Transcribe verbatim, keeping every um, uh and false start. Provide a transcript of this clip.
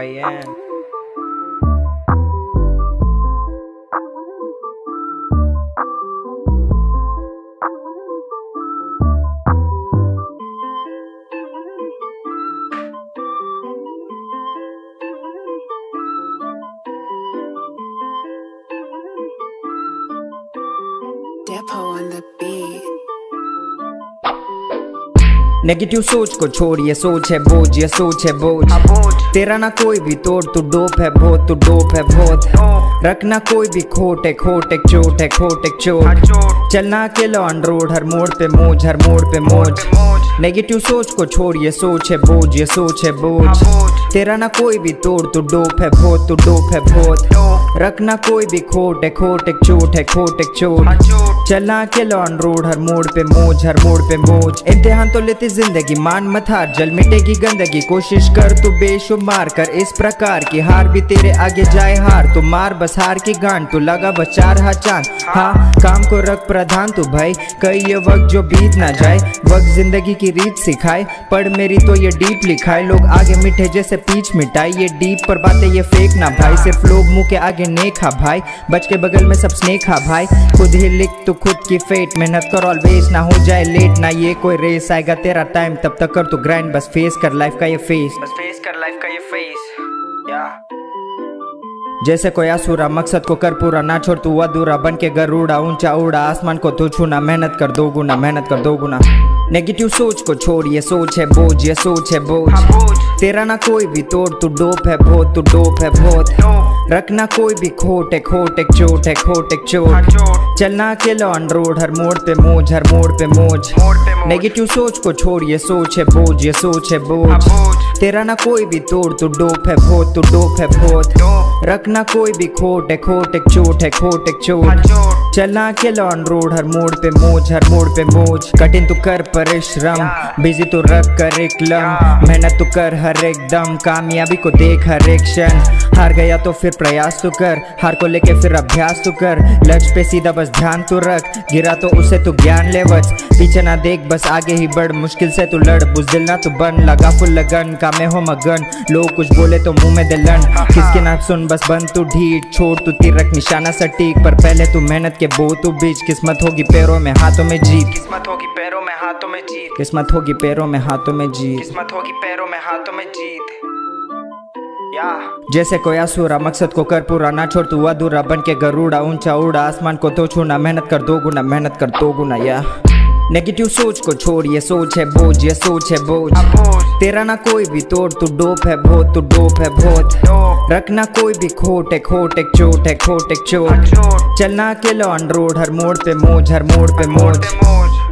Doyen. Depo on the beat. Negative सोच को छोड़, ये सोच है बोझ, ये सोच है बोझ। तेरा ना कोई भी तोड़, तू डोप है बहुत, तू डोप है बहुत। रखना कोई भी खोट है, खोट एक चोट है, खोट एक चोट। चलना अकेला ऑन रोड, हर मोड़ पे मौज, हर मोड़ पे मौज। नेगेटिव सोच को छोड़, ये सोच है बोझ, ये सोच है बोझ। तेरा ना कोई भी तोड़, तू डोप है बहुत, तू डोप है बहुत। रखना कोई भी खोट है, खोट एक चोट है, खोट एक चोट। चलना अकेला ऑन रोड, हर मोड़ पे मौज, हर मोड़ पे मौज। इम्तिहान तो लेती जिंदगी, मान मत हार, जल मिटेगी गंदगी। कोशिश कर तू बेशुमार कर इस प्रकार की, हार भी तेरे आगे जाए हार। तू मार बस हार की गांड, तू लगा बस चार हाथ चांद। हाँ काम को रख प्रधान तू भाई, कई ये वक्त जो बीत ना जाए। वक्त जिंदगी की रीत सिखाए, पढ़ मेरी तो ये डीप लिखाए। लोग आगे मिठे जैसे पीच मिटाई, ये डीप पर बातें ये फेक ना भाई। सिर्फ लोग मुंह के आगे नेक हा भाई, बच के बगल में सब स्नेक हा भाई। खुद ही लिख तू खुद की फेट, मेहनत कर ऑलवेज, ना हो जाए लेट। ना ये कोई रेस, आएगा तेरा टाइम तब तक कर तू ग्राइंड। बस फेस कर लाइफ का ये फेस, बस फेस कर लाइफ का ये फेस। या जैसे कोई असुरा, मकसद को कर पूरा, ना छोड़ तू अधूरा। बन के गरुड़ा ऊंचा उड़ा, आसमान को तू छूना। मेहनत कर दो गुना, मेहनत कर दो गुना। नेगेटिव सोच को छोड़, ये सोच है बोझ, ये सोच है बोझ। तेरा ना कोई भी तोड़, तू डोप है बहुत, तू डोप है बहुत। रखना कोई भी खोट है, खोट एक चोट है, खोट एक चोट। चलना अकेला ऑन रोड, हर मोड़ पे मौज, हर मोड़ पे मौज। नेगेटिव सोच को छोड़, ये सोच है बोझ, ये सोच है बोझ। तेरा ना कोई भी तोड़, तू डोप है बहुत, तू डोप है बहुत। रखना कोई भी खोट है, खोट एक चोट है, खोट एक चोट। चलना अकेला ऑन रोड, हर मोड़ पे मौज, हर मोड़ पे मौज। कठिन तू कर परिश्रम, बिजी तू रख कर एक लम। मेहनत तू कर हर एक दम, कामयाबी को देख हर एक क्षण। हार गया तो फिर प्रयास तू कर, हार को लेके फिर अभ्यास तू कर। लक्ष्य पे सीधा बस ध्यान तू रख, गिरा तो उसे तू ज्ञान ले बच। पीछे ना देख बस आगे ही बढ़, मुश्किल से तू लड़, बुज़दिल ना तू बन। लगा फुल लगन, काम में हो मगन, लोग कुछ बोले तो मुंह में दिलन। किसके ना सुन बस बन तू ढीठ, छोड़ तू तीर रख निशाना सटीक। पर पहले तू मेहनत के बो तू बीच, किस्मत होगी पैरों में हाथों में जीत। किस्मत होगी पैरों में हाथों में जीत। किस्मत होगी पैरों में हाथों में जीत। किस्मत होगी पैरों में हाथों में जीत। या जैसे कोई असुरा, मकसद को कर पूरा, ना छोड़ तू अधूरा। बन के गरुड़ा ऊंचा उड़ा, आसमान को तो छूना। मेहनत कर दो गुना, मेहनत कर दो गुना। या नेगेटिव सोच को छोड़, ये सोच है बोझ, ये सोच है बोझ। तेरा ना कोई भी तोड़, तू डोप है बहुत, तू डोप है बहुत। रखना कोई भी खोट है, खोट एक चोट है, खोट एक चोट। चलना अकेला ऑन रोड, हर मोड़ पे मौज, हर मोड़ पे मौज।